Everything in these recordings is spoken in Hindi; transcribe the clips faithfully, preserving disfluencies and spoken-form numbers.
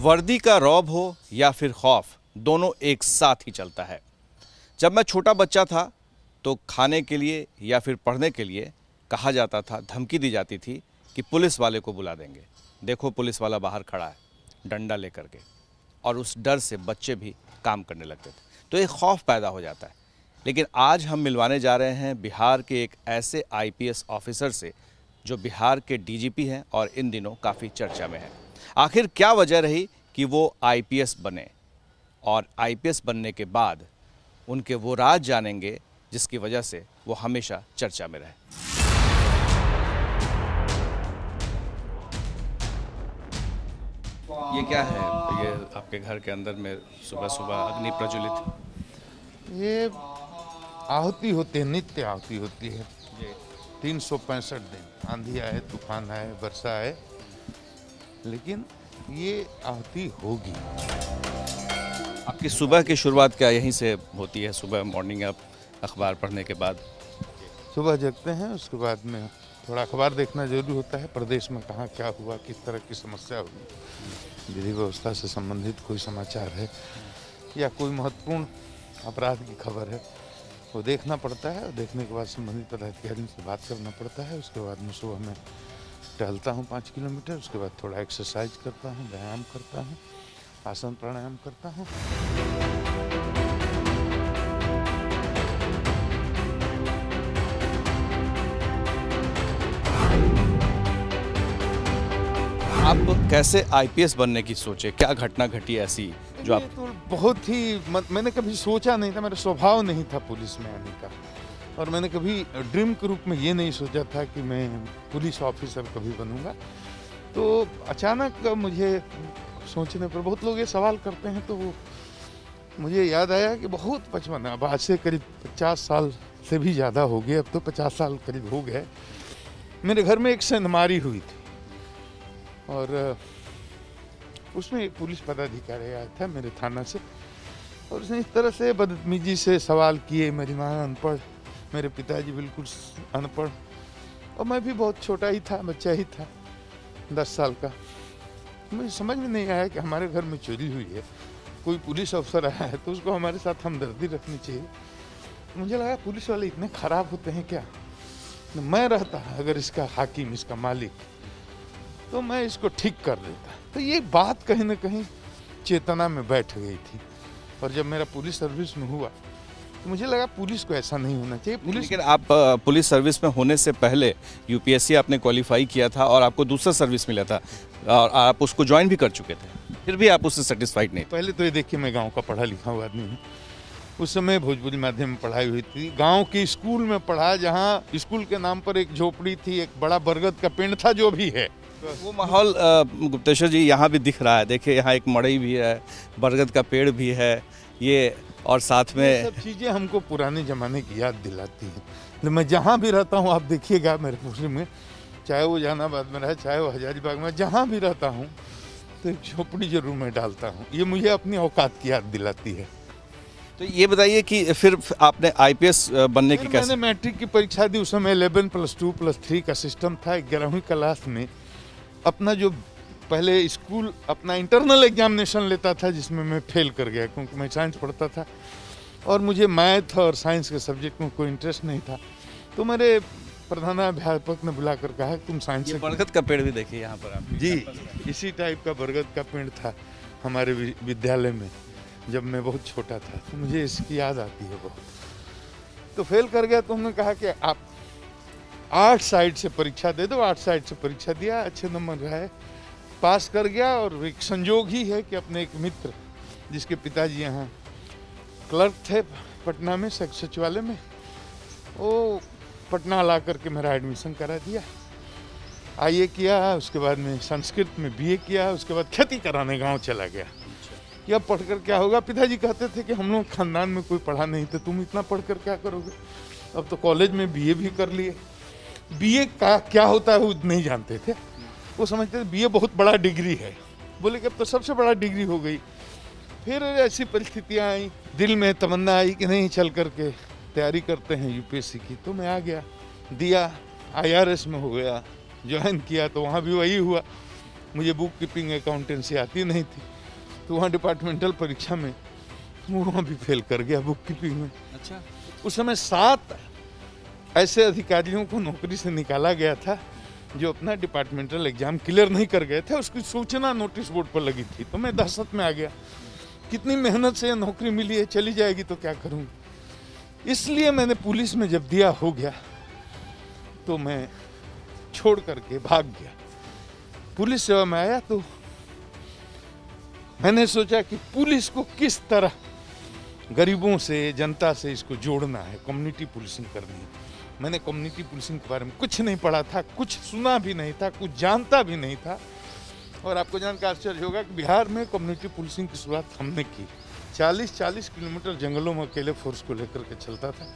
वर्दी का रौब हो या फिर खौफ, दोनों एक साथ ही चलता है। जब मैं छोटा बच्चा था तो खाने के लिए या फिर पढ़ने के लिए कहा जाता था, धमकी दी जाती थी कि पुलिस वाले को बुला देंगे, देखो पुलिस वाला बाहर खड़ा है डंडा लेकर के। और उस डर से बच्चे भी काम करने लगते थे, तो एक खौफ पैदा हो जाता है। लेकिन आज हम मिलवाने जा रहे हैं बिहार के एक ऐसे आई पी एस ऑफिसर से जो बिहार के डी जी पी हैं और इन दिनों काफ़ी चर्चा में है। आखिर क्या वजह रही कि वो आई पी एस बने, और आई पी एस बनने के बाद उनके वो राज जानेंगे जिसकी वजह से वो हमेशा चर्चा में रहे। ये क्या है? ये आपके घर के अंदर में सुबह सुबह अग्नि प्रज्वलित। ये आहुति होती है, नित्य आहुति होती है। तीन सौ पैंसठ दिन, आंधी आए, तूफान आए, वर्षा आए, लेकिन ये आहुति होगी। आपकी सुबह की शुरुआत क्या यहीं से होती है? सुबह मॉर्निंग आप अखबार पढ़ने के बाद? सुबह जगते हैं, उसके बाद में थोड़ा अखबार देखना जरूरी होता है। प्रदेश में कहाँ क्या हुआ, किस तरह की समस्या हुई, विधि व्यवस्था से संबंधित कोई समाचार है या कोई महत्वपूर्ण अपराध की खबर है, वो देखना पड़ता है। और देखने के बाद संबंधित पदाधिकारी से बात करना पड़ता है। उसके बाद मैं सुबह में टहलता हूँ पाँच किलोमीटर, उसके बाद थोड़ा एक्सरसाइज करता हूँ, व्यायाम करता हूँ, आसन प्राणायाम करता हूँ। आप कैसे आई पी एस बनने की सोचे? क्या घटना घटी ऐसी जो आप? तो बहुत ही मत, मैंने कभी सोचा नहीं था, मेरा स्वभाव नहीं था पुलिस में आने का, और मैंने कभी ड्रीम के रूप में ये नहीं सोचा था कि मैं पुलिस ऑफिसर कभी बनूंगा। तो अचानक मुझे सोचने पर, बहुत लोग ये सवाल करते हैं, तो वो मुझे याद आया कि बहुत बचपन, अब आज से करीब पचास साल से भी ज़्यादा हो गए, अब तो पचास साल करीब हो गए, मेरे घर में एक सेंधमारी हुई थी और उसमें एक पुलिस पदाधिकारी आया था मेरे थाना से, और उसने इस तरह से बदतमीजी से सवाल किए। मेरी माँ अनपढ़, मेरे पिताजी बिल्कुल अनपढ़, और मैं भी बहुत छोटा ही था, बच्चा ही था, दस साल का। मुझे समझ में नहीं आया कि हमारे घर में चोरी हुई है, कोई पुलिस अफसर आया है तो उसको हमारे साथ हमदर्दी रखनी चाहिए। मुझे लगा पुलिस वाले इतने खराब होते हैं क्या? मैं रहता अगर इसका हाकिम, इसका मालिक, तो मैं इसको ठीक कर देता। तो ये बात कहीं ना कहीं चेतना में बैठ गई थी। और जब मेरा पुलिस सर्विस में हुआ तो मुझे लगा पुलिस को ऐसा नहीं होना चाहिए। पुलिस लेकिन आप पुलिस सर्विस में होने से पहले यू पी एस सी आपने क्वालिफाई किया था और आपको दूसरा सर्विस मिला था और आप उसको ज्वाइन भी कर चुके थे, फिर भी आप उससे सेटिस्फाइड नहीं? पहले तो ये देखिए, मैं गाँव का पढ़ा लिखा हुआ आदमी हूँ। उस समय भोजपुरी माध्यम में पढ़ाई हुई थी, गांव के स्कूल में पढ़ा, जहां स्कूल के नाम पर एक झोपड़ी थी, एक बड़ा बरगद का पेड़ था, जो भी है वो माहौल। गुप्तेश्वर जी यहाँ भी दिख रहा है, देखिए यहाँ एक मड़ई भी है, बरगद का पेड़ भी है, ये और साथ में ये सब चीज़ें हमको पुराने ज़माने की याद दिलाती हैं। तो मैं जहाँ भी रहता हूँ, आप देखिएगा मेरे पूरे में, चाहे वो जहानाबाद में रहे, चाहे वो हजारीबाग में, जहाँ भी रहता हूँ तो एक झोपड़ी जरूर मैं डालता हूँ। ये मुझे अपनी औकात की याद दिलाती है। तो ये बताइए कि फिर आपने आई पी एस बनने की कैसे? मैंने मैट्रिक की परीक्षा दी, उस समय eleven plus two plus three का सिस्टम था। ग्यारहवीं क्लास में अपना जो पहले स्कूल अपना इंटरनल एग्जामिनेशन लेता था, जिसमें मैं फेल कर गया, क्योंकि मैं साइंस पढ़ता था और मुझे मैथ और साइंस के सब्जेक्ट में कोई इंटरेस्ट नहीं था। तो मेरे प्रधानाध्यापक ने बुलाकर कहा तुम साइंस से। बरगद का पेड़ भी देखिए यहाँ पर आप जी, इसी टाइप का बरगद का पेड़ था हमारे विद्यालय में जब मैं बहुत छोटा था, तो मुझे इसकी याद आती है बहुत। तो फेल कर गया, तो उन्होंने कहा कि आप आर्ट साइड से परीक्षा दे दो। आर्ट साइड से परीक्षा दिया, अच्छे नंबर आए, पास कर गया। और एक संयोग ही है कि अपने एक मित्र, जिसके पिताजी यहाँ क्लर्क थे पटना में सचिवालय में, वो पटना ला करके मेरा एडमिशन करा दिया। आई ए किया, उसके बाद में संस्कृत में बी ए किया, उसके बाद खेती कराने गाँव चला गया। कि अब पढ़कर क्या होगा? पिताजी कहते थे कि हम लोग खानदान में कोई पढ़ा नहीं, तो तुम इतना पढ़कर क्या करोगे? अब तो कॉलेज में बी ए भी कर लिए। बी ए का क्या होता है वो नहीं जानते थे, वो समझते थे बी ए बहुत बड़ा डिग्री है। बोले कि अब तो सबसे बड़ा डिग्री हो गई। फिर ऐसी परिस्थितियाँ आई, दिल में तमन्ना आई कि नहीं, चल करके तैयारी करते हैं यू पी एस सी की। तो मैं आ गया, दिया, आई आर एस में हो गया, ज्वाइन किया, तो वहाँ भी वही हुआ। मुझे बुक कीपिंग अकाउंटेंसी आती नहीं थी, तो वहाँ डिपार्टमेंटल परीक्षा में वहाँ भी फेल कर गया बुक कीपिंग में। अच्छा। उस समय सात ऐसे अधिकारियों को नौकरी से निकाला गया था जो अपना डिपार्टमेंटल एग्जाम क्लियर नहीं कर गए थे, उसकी सूचना नोटिस बोर्ड पर लगी थी। तो मैं दहशत में आ गया, कितनी मेहनत से नौकरी मिली है, चली जाएगी तो क्या करूँ। इसलिए मैंने पुलिस में जब दिया हो गया तो मैं छोड़ करके भाग गया। पुलिस सेवा में आया तो मैंने सोचा कि पुलिस को किस तरह गरीबों से, जनता से इसको जोड़ना है, कम्युनिटी पुलिसिंग करनी है। मैंने कम्युनिटी पुलिसिंग के बारे में कुछ नहीं पढ़ा था, कुछ सुना भी नहीं था, कुछ जानता भी नहीं था। और आपको जानकर आश्चर्य होगा कि बिहार में कम्युनिटी पुलिसिंग की शुरुआत हमने की। चालीस चालीस किलोमीटर जंगलों में अकेले फोर्स को लेकर के चलता था।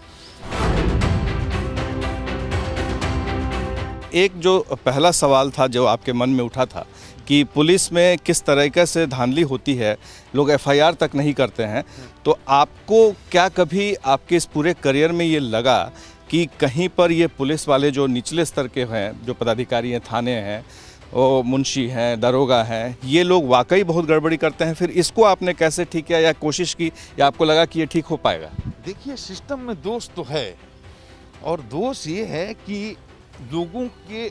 एक जो पहला सवाल था जो आपके मन में उठा था कि पुलिस में किस तरीके से धांधली होती है, लोग एफ आई आर तक नहीं करते हैं, तो आपको क्या कभी आपके इस पूरे करियर में ये लगा कि कहीं पर ये पुलिस वाले जो निचले स्तर के हैं, जो पदाधिकारी हैं, थाने हैं, वो मुंशी हैं, दरोगा हैं, ये लोग वाकई बहुत गड़बड़ी करते हैं? फिर इसको आपने कैसे ठीक किया या कोशिश की या आपको लगा कि ये ठीक हो पाएगा? देखिए, सिस्टम में दोष तो है, और दोष ये है कि लोगों के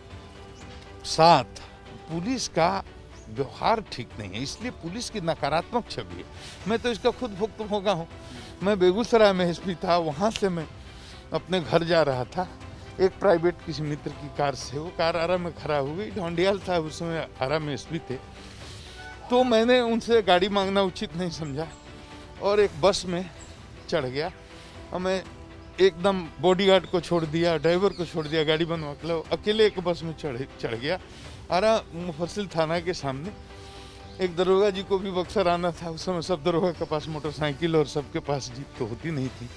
साथ पुलिस का व्यवहार ठीक नहीं है, इसलिए पुलिस की नकारात्मक छवि है। मैं तो इसका खुद भुक्तभोगी हूँ। मैं बेगूसराय में एस पी था, वहाँ से मैं अपने घर जा रहा था, एक प्राइवेट किसी मित्र की कार से, वो कार आरा में खड़ा हो गई। ढोंडियाल साहब उस समय आरा में एस पी थे, तो मैंने उनसे गाड़ी मांगना उचित नहीं समझा और एक बस में चढ़ गया और मैं एकदम बॉडीगार्ड को छोड़ दिया, ड्राइवर को छोड़ दिया, गाड़ी बनवा के लो, अकेले एक बस में चढ़ चढ़ गया। आरा मुफस्सिल थाना के सामने एक दरोगा जी को भी बक्सर आना था। उस समय सब दरोगा के पास मोटरसाइकिल और सबके पास जीप तो होती नहीं थी,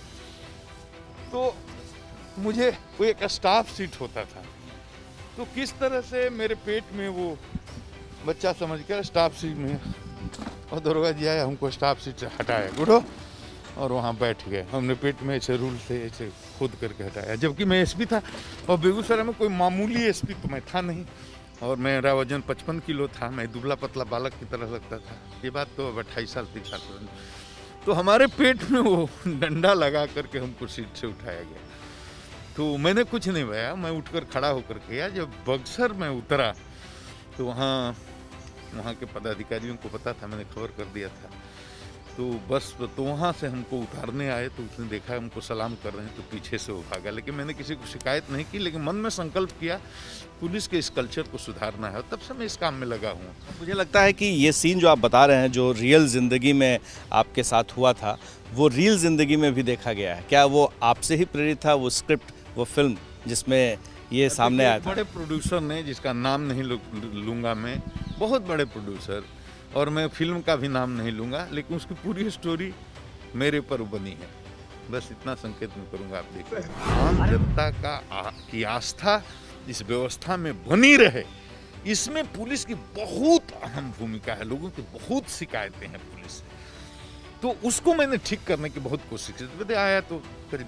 तो मुझे वो एक स्टाफ सीट होता था। तो किस तरह से मेरे पेट में वो बच्चा समझकर स्टाफ सीट में, और दरोगा जी आया, हमको स्टाफ सीट से हटाया, गुड़ो, और वहाँ बैठ गए। हमने पेट में ऐसे रूल से ऐसे खुद करके हटाया, जबकि मैं एसपी था और बेगूसराय में कोई मामूली एसपी तो मैं था नहीं, और मेरा वजन पचपन किलो था, मैं दुबला पतला बालक की तरह लगता था। ये बात तो अब अट्ठाईस साल तीस साल पुरानी। तो हमारे पेट में वो डंडा लगा करके हमको सीट से उठाया गया। तो मैंने कुछ नहीं पाया, मैं उठकर खड़ा होकर गया। जब बक्सर में उतरा तो वहाँ वहाँ के पदाधिकारियों को पता था, मैंने खबर कर दिया था। तो बस तो वहाँ से हमको उतारने आए, तो उसने देखा हमको सलाम कर रहे हैं तो पीछे से वो भागा। लेकिन मैंने किसी को शिकायत नहीं की, लेकिन मन में संकल्प किया पुलिस के इस कल्चर को सुधारना है, और तब से मैं इस काम में लगा हूँ। मुझे लगता है कि ये सीन जो आप बता रहे हैं, जो रियल ज़िंदगी में आपके साथ हुआ था, वो रियल ज़िंदगी में भी देखा गया है। क्या वो आपसे ही प्रेरित था, वो स्क्रिप्ट, वो फिल्म जिसमें ये सामने आया था? बड़े प्रोड्यूसर ने, जिसका नाम नहीं लूँगा मैं, बहुत बड़े प्रोड्यूसर, और मैं फिल्म का भी नाम नहीं लूँगा, लेकिन उसकी पूरी स्टोरी मेरे पर बनी है। बस इतना संकेत मैं करूँगा, आप देखिए। आम जनता का आ, की आस्था इस व्यवस्था में बनी रहे, इसमें पुलिस की बहुत अहम भूमिका है। लोगों की बहुत शिकायतें हैं पुलिस से, तो उसको मैंने ठीक करने की बहुत कोशिश की। आया तो करीब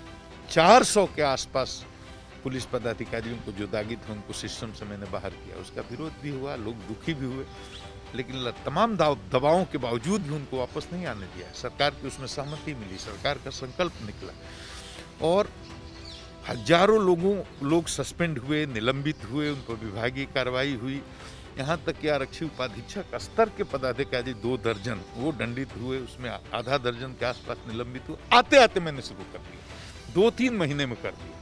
चार सौ के आसपास पुलिस पदाधिकारियों को जो दागी थे उनको सिस्टम से मैंने बाहर किया। उसका विरोध भी हुआ, लोग दुखी भी हुए, लेकिन तमाम दबावों के बावजूद भी उनको वापस नहीं आने दिया। सरकार की उसमें सहमति मिली, सरकार का संकल्प निकला, और हजारों लोगों लोग सस्पेंड हुए, निलंबित हुए, उन पर विभागीय कार्रवाई हुई। यहाँ तक कि आरक्षी उपाधीक्षक स्तर के पदाधिकारी दो दर्जन वो दंडित हुए, उसमें आधा दर्जन के आसपास निलंबित हुए। आते आते मैंने शुरू कर दिया, दो तीन महीने में कर दिया।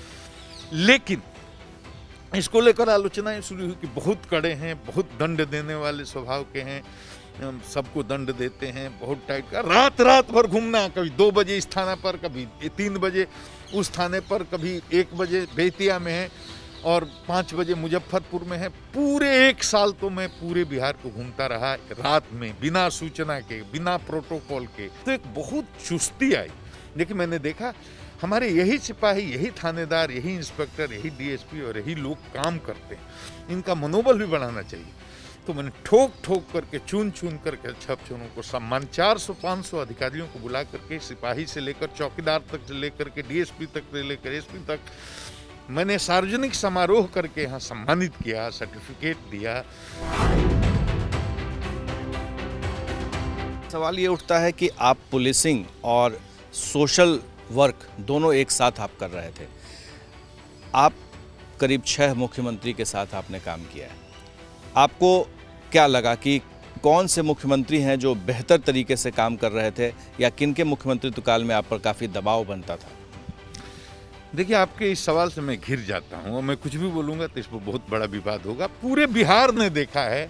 लेकिन इसको लेकर आलोचनाएं शुरू हुई कि बहुत कड़े हैं, बहुत दंड देने वाले स्वभाव के हैं, सबको दंड देते हैं, बहुत टाइट का। रात रात भर घूमना, कभी दो बजे इस थाना पर, कभी तीन बजे उस थाने पर, कभी एक बजे बेतिया में है और पाँच बजे मुजफ्फरपुर में है। पूरे एक साल तो मैं पूरे बिहार को घूमता रहा रात में, बिना सूचना के, बिना प्रोटोकॉल के। तो एक बहुत चुस्ती आई। लेकिन मैंने देखा हमारे यही सिपाही, यही थानेदार, यही इंस्पेक्टर, यही डी एस पी और यही लोग काम करते हैं, इनका मनोबल भी बढ़ाना चाहिए। तो मैंने ठोक ठोक करके, चुन चुन करके छप चुनों को सम्मान, चार सौ पाँच सौ अधिकारियों को बुला करके, सिपाही से लेकर चौकीदार तक से लेकर के डी एस पी तक से लेकर एस पी तक, मैंने सार्वजनिक समारोह करके यहाँ सम्मानित किया, सर्टिफिकेट दिया। सवाल ये उठता है कि आप पुलिसिंग और सोशल वर्क दोनों एक साथ आप कर रहे थे। आप करीब छह मुख्यमंत्री के साथ आपने काम किया है। आपको क्या लगा कि कौन से मुख्यमंत्री हैं जो बेहतर तरीके से काम कर रहे थे, या किन के मुख्यमंत्रित्व काल में आप पर काफ़ी दबाव बनता था? देखिए, आपके इस सवाल से मैं घिर जाता हूँ और मैं कुछ भी बोलूँगा तो इस पर बहुत बड़ा विवाद होगा। पूरे बिहार ने देखा है,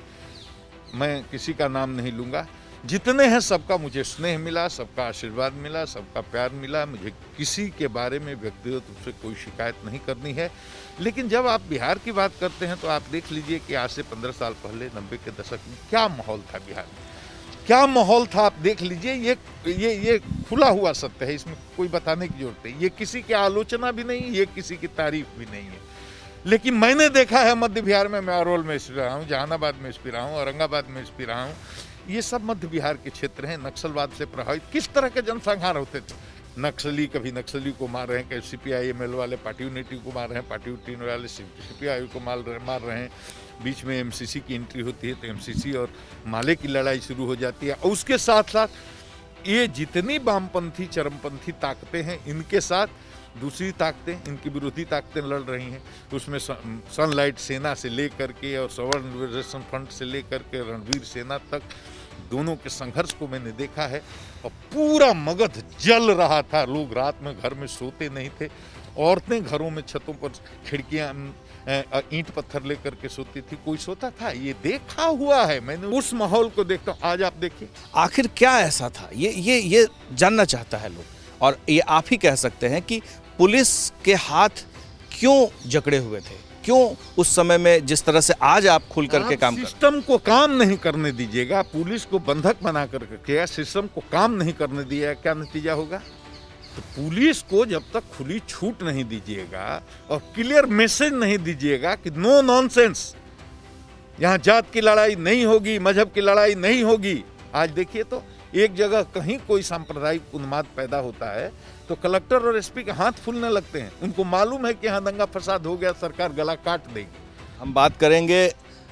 मैं किसी का नाम नहीं लूँगा, जितने हैं सबका मुझे स्नेह मिला, सबका आशीर्वाद मिला, सबका प्यार मिला। मुझे किसी के बारे में व्यक्तिगत रूप से कोई शिकायत नहीं करनी है। लेकिन जब आप बिहार की बात करते हैं तो आप देख लीजिए कि आज से पंद्रह साल पहले, नब्बे के दशक में क्या माहौल था बिहार में, क्या माहौल था आप देख लीजिए। ये ये ये खुला हुआ सत्य है, इसमें कोई बताने की जरूरत नहीं। ये किसी की आलोचना भी नहीं, ये किसी की तारीफ भी नहीं है। लेकिन मैंने देखा है मध्य बिहार में, मैं अरोल में स्थित रहा हूँ, जहानाबाद में स्थित रहा हूँ, औरंगाबाद में स्थित रहा हूँ, ये सब मध्य बिहार के क्षेत्र हैं। नक्सलवाद से प्रभावित किस तरह के जनसंहार होते थे। नक्सली कभी नक्सली को मार रहे हैं, कभी C P I M L वाले पार्टी यूनिटी को मार रहे हैं, पार्टी यूनिटी वाले सी पी आई को मार रहे मार रहे हैं। बीच में एम सी सी की एंट्री होती है तो एम सी सी और माले की लड़ाई शुरू हो जाती है। और उसके साथ साथ ये जितनी वामपंथी चरमपंथी ताकतें हैं, इनके साथ दूसरी ताकतें, इनकी विरोधी ताकतें लड़ रही हैं। तो उसमें सनलाइट सेना से लेकर के और सवर्ण लिबरेशन फ्रंट से लेकर के रणवीर सेना तक, दोनों के संघर्ष को मैंने देखा है। और पूरा मगध जल रहा था। लोग रात में घर में सोते नहीं थे। औरतें घरों में छतों पर खिड़कियां ईंट पत्थर लेकर के सोती थी। कोई सोता था? ये देखा हुआ है मैंने, उस माहौल को देखता हूँ। आज आप देखिए, आखिर क्या ऐसा था, ये ये ये जानना चाहता है लोग। और ये आप ही कह सकते हैं कि पुलिस के हाथ क्यों जकड़े हुए थे, क्यों उस समय में जिस तरह से आज आप खुल करके काम कर। सिस्टम को काम नहीं करने दीजिएगा, पुलिस को बंधक बना करके सिस्टम को काम नहीं करने दिया, क्या नतीजा होगा? तो पुलिस को जब तक खुली छूट नहीं दीजिएगा और क्लियर मैसेज नहीं दीजिएगा कि नो नॉनसेंस, यहाँ जात की लड़ाई नहीं होगी, मजहब की लड़ाई नहीं होगी। आज देखिए तो एक जगह कहीं कोई सांप्रदायिक उन्माद पैदा होता है तो कलेक्टर और एस पी के हाथ फूलने लगते हैं। उनको मालूम है कि यहाँ दंगा फसाद हो गया, सरकार गला काट देगी। हम बात करेंगे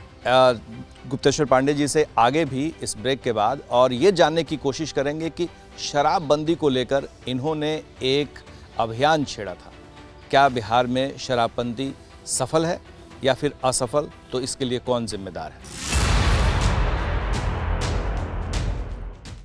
गुप्तेश्वर पांडे जी से आगे भी इस ब्रेक के बाद, और ये जानने की कोशिश करेंगे कि शराबबंदी को लेकर इन्होंने एक अभियान छेड़ा था। क्या बिहार में शराबबंदी सफल है या फिर असफल, तो इसके लिए कौन जिम्मेदार है?